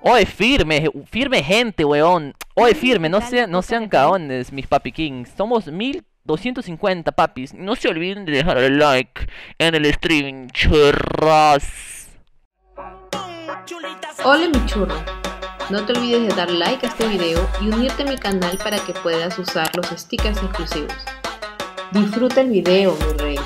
Oye, firme, firme gente, weón. Oye, firme, no sean caones, mis papi kings. Somos 1250 papis. No se olviden de dejar el like en el streaming, churras. Hola mi churro, no te olvides de dar like a este video y unirte a mi canal para que puedas usar los stickers exclusivos. Disfruta el video, mi rey.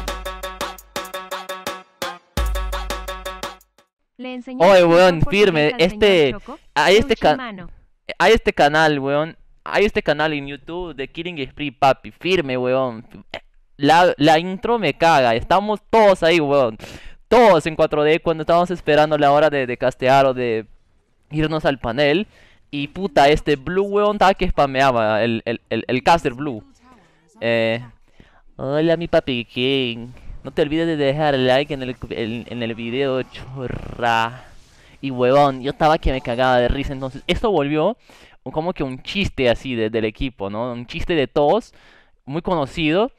Oye, weón, firme, hay este canal, weón, hay este canal en YouTube de Killing Spree, papi, firme, weón. La intro me caga, estamos todos ahí, weón. Todos en 4D cuando estábamos esperando la hora de castear o de irnos al panel. Y puta, este Blue, weón, estaba que spameaba, el caster Blue. Hola, mi papi King. No te olvides de dejar like en el video, chorra. Y huevón, yo estaba que me cagaba de risa. Entonces, esto volvió como que un chiste así del equipo, ¿no? Un chiste de todos, muy conocido.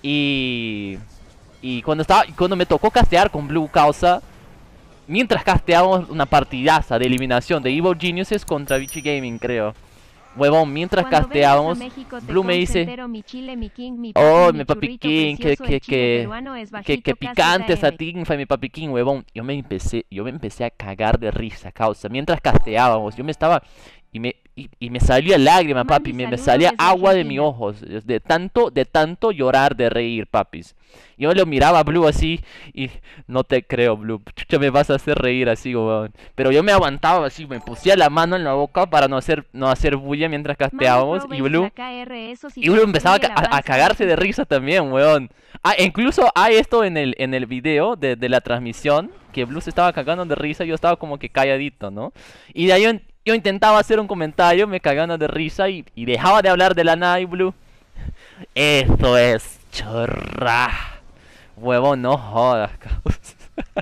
Y cuando me tocó castear con Blue Causa, mientras casteábamos una partidaza de eliminación de Evil Geniuses contra Vichy Gaming, creo. Huevón, mientras casteábamos, Blue me dice: oh, mi papi King, que picante esa tinfa, mi papi King, huevón. Yo me empecé a cagar de risa, causa. Mientras casteábamos, yo me estaba y me salía lágrima, papi, me salía agua de mis ojos, de tanto llorar de reír, papis. Yo lo miraba a Blue así y no te creo, Blue, chucha, me vas a hacer reír así, weón. Pero yo me aguantaba así, me pusía la mano en la boca para no hacer bulla mientras casteábamos. Y Blue empezaba a cagarse de risa también, weón. Incluso hay esto en el video de la transmisión, que Blue se estaba cagando de risa y yo estaba como que calladito, ¿no? Y de ahí yo intentaba hacer un comentario, me cagando de risa y dejaba de hablar de la nada y Blue: eso es chorra. Huevón, no jodas, causa.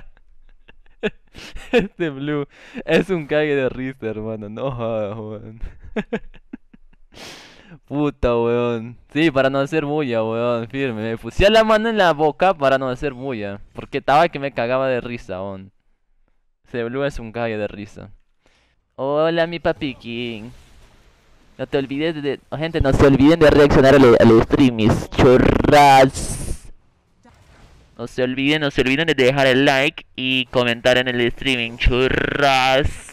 Este Blue es un cague de risa, hermano, no jodas, weón. Puta, weón. Sí, para no hacer bulla, weón, firme. Me puse la mano en la boca para no hacer bulla, porque estaba que me cagaba de risa, weón. Ese Blue es un cague de risa. Hola, mi papi King. No te olvides gente, no se olviden de reaccionar a los streams, chorras. No se olviden de dejar el like y comentar en el streaming, churras.